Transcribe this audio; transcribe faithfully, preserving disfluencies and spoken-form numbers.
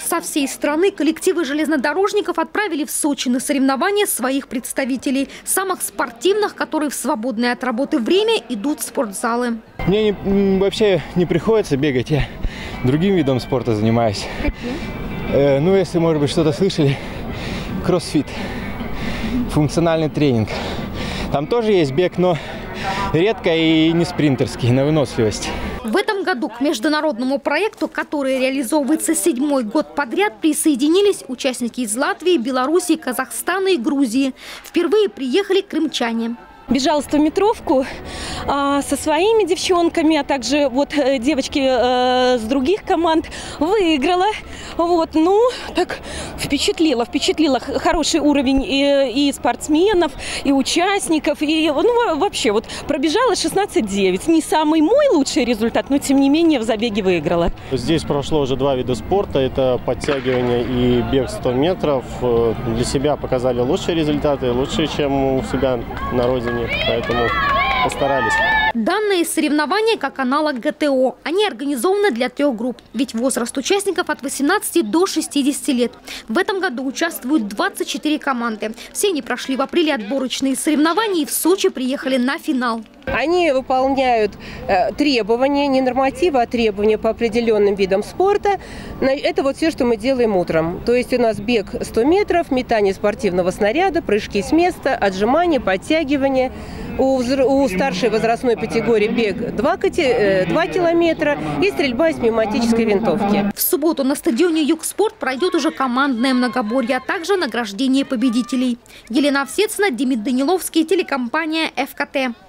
Со всей страны коллективы железнодорожников отправили в Сочи на соревнования своих представителей. Самых спортивных, которые в свободное от работы время идут в спортзалы. Мне не, вообще не приходится бегать, я другим видом спорта занимаюсь. Каким? Э, ну, если, может быть, что-то слышали, кроссфит, функциональный тренинг. Там тоже есть бег, но редко и не спринтерский, на выносливость. В этом году к международному проекту, который реализовывается седьмой год подряд, присоединились участники из Латвии, Белоруссии, Казахстана и Грузии. Впервые приехали крымчане. Бежала стометровку а, со своими девчонками, а также вот девочки а, с других команд. Выиграла. Вот, ну, так впечатлила, впечатлила хороший уровень и, и спортсменов, и участников. И, ну, вообще, вот пробежала шестнадцать девять. Не самый мой лучший результат, но тем не менее в забеге выиграла. Здесь прошло уже два вида спорта. Это подтягивание и бег сто метров. Для себя показали лучшие результаты, лучше, чем у себя на родине. Поэтому постарались. Данные соревнования как аналог ГТО. Они организованы для трех групп. Ведь возраст участников от восемнадцати до шестидесяти лет. В этом году участвуют двадцать четыре команды. Все они прошли в апреле отборочные соревнования и в Сочи приехали на финал. Они выполняют э, требования, не нормативы, а требования по определенным видам спорта. Это вот все, что мы делаем утром. То есть у нас бег сто метров, метание спортивного снаряда, прыжки с места, отжимания, подтягивания. У, у старшей возрастной категории бег два километра и стрельба из пневматической винтовки. В субботу на стадионе Югспорт пройдет уже командное многоборье, а также награждение победителей. Елена Овсецина, Демид Даниловский, телекомпания эф ка тэ.